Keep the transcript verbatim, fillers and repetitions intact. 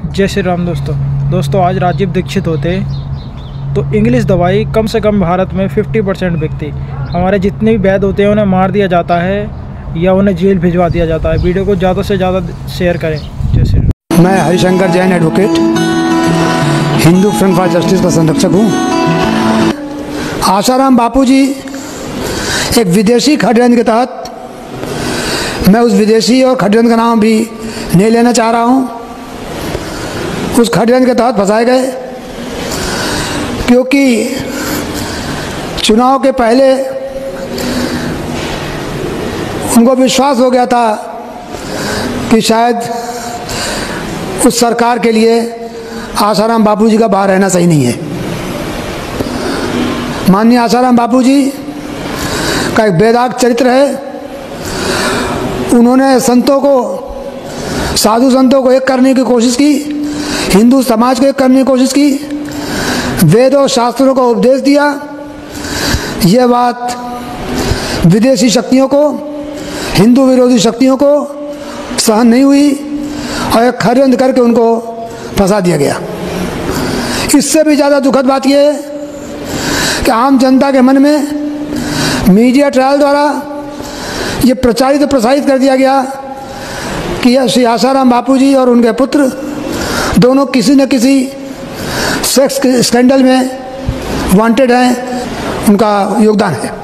जय श्री राम दोस्तों दोस्तों आज राजीव दीक्षित होते तो इंग्लिश दवाई कम से कम भारत में पचास परसेंट बिकती। हमारे जितने भी वैद्य होते हैं उन्हें मार दिया जाता है या उन्हें जेल भिजवा दिया जाता है। वीडियो को ज़्यादा से ज़्यादा शेयर करें। जय श्री राम। मैं Harishankar Jain advocate, Hindu front for justice का संरक्षक हूँ। आसाराम बापूजी एक विदेशी षड्यंत्र के तहत, मैं उस विदेशी और षड्यंत्र का नाम भी नहीं लेना चाह रहा हूँ, उस षड्यंत्र के तहत फंसाए गए क्योंकि चुनाव के पहले उनको विश्वास हो गया था कि शायद उस सरकार के लिए आसाराम बापूजी का बाहर रहना सही नहीं है। माननीय आसाराम बापूजी का एक बेदाग चरित्र है। उन्होंने संतों को, साधु संतों को एक करने की कोशिश की, हिंदू समाज को एक करने की कोशिश की, वेद और शास्त्रों को उपदेश दिया। यह बात विदेशी शक्तियों को, हिंदू विरोधी शक्तियों को सहन नहीं हुई और एक षड्यंत्र करके उनको फंसा दिया गया। इससे भी ज़्यादा दुखद बात यह है कि आम जनता के मन में मीडिया ट्रायल द्वारा ये प्रचारित प्रसारित कर दिया गया कि यह श्री आसाराम बापूजी और उनके पुत्र दोनों किसी न किसी सेक्स स्कैंडल में वांटेड हैं, उनका योगदान है।